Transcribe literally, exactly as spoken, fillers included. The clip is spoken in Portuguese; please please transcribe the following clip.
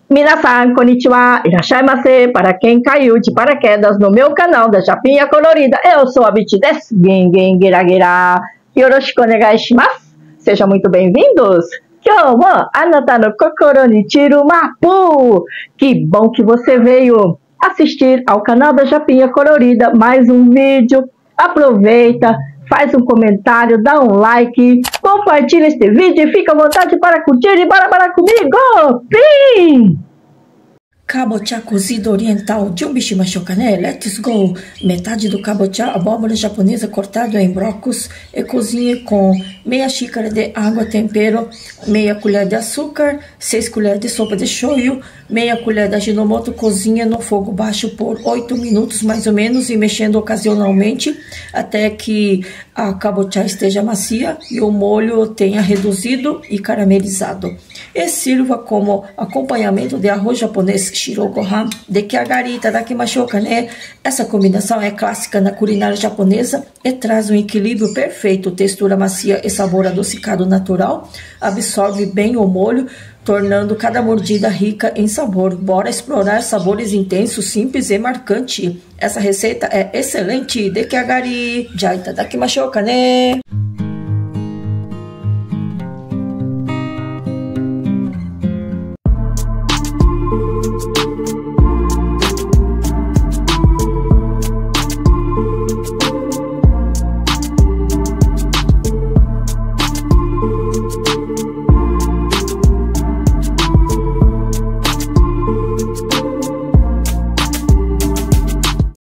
Minasan, konnichiwa, irashaimase, para quem caiu de paraquedas no meu canal da Japinha Colorida, eu sou a Biti desu, Gengen Gira, Yoroshiku onegai shimasu, sejam muito bem-vindos. Kyou mo anata no kokoro ni chiru mapu, que bom que você veio assistir ao canal da Japinha Colorida, mais um vídeo, aproveita, faz um comentário, dá um like, compartilha este vídeo e fica à vontade para curtir e bora bora comigo! Pim! Kabocha cozido oriental, junbi shimashou ka né? Let's go! Metade do kabocha, abóbora japonesa cortada em blocos e cozinhe com meia xícara de água tempero, meia colher de açúcar, seis colheres de sopa de shoyu, meia colher de ajinomoto, cozinha no fogo baixo por oito minutos mais ou menos e mexendo ocasionalmente até que a kabocha esteja macia e o molho tenha reduzido e caramelizado. E sirva como acompanhamento de arroz japonês shirogohan de kyagari itadakimashou ka né? Essa combinação é clássica na culinária japonesa e traz um equilíbrio perfeito, textura macia e sabor adocicado natural, absorve bem o molho, tornando cada mordida rica em sabor. Bora explorar sabores intensos, simples e marcantes. Essa receita é excelente. De kyagari, já itadakimashou ka né?